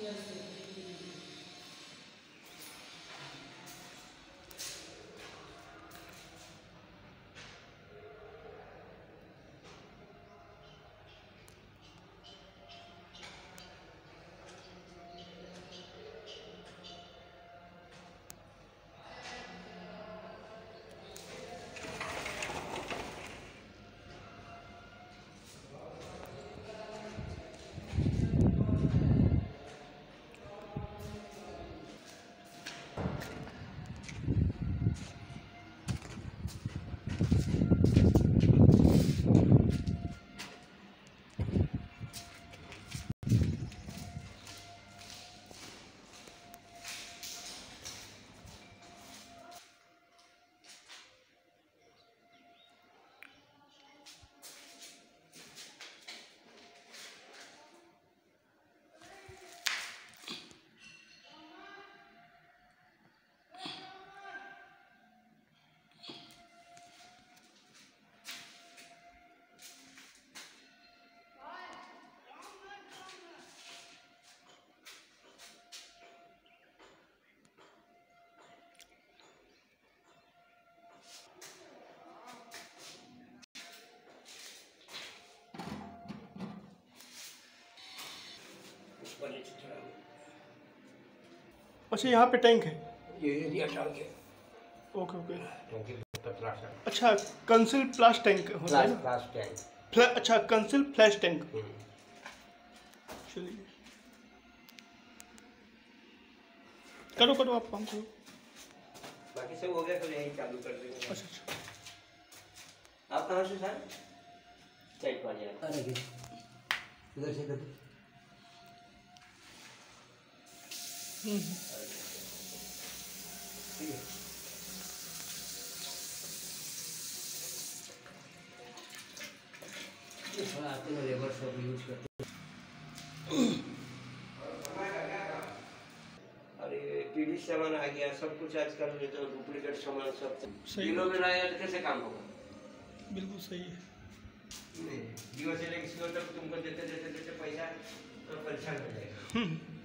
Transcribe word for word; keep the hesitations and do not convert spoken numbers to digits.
अच्छा, यहाँ पे टैंक है, ये एरिया टैंक है। Okay okay. टैंक अच्छा, कंसिल फ्लैश टैंक होता है ना? Flash tank. फ्लै अच्छा, कंसिल फ्लैश टैंक। चलिए, करो करो, आप काम करो। बाकी सब हो गया, तो यही चालू कर देंगे। अच्छा अच्छा। आप कहाँ से सर? साइड पर जाए। अरे इधर से इधर। हम्म। ठीक है। थोड़ा आते हैं लेबर सब यूज करते हैं। अरे पीडी सामान आ गया, सब कुछ आजकल ये तो डुप्लीकेट सामान सब किलो में लाया तो कैसे काम होगा? बिल्कुल सही है। नहीं, दिवस से लेकर किसी को तक तुमको देते देते देते पैसा तो परेशान हो जाएगा।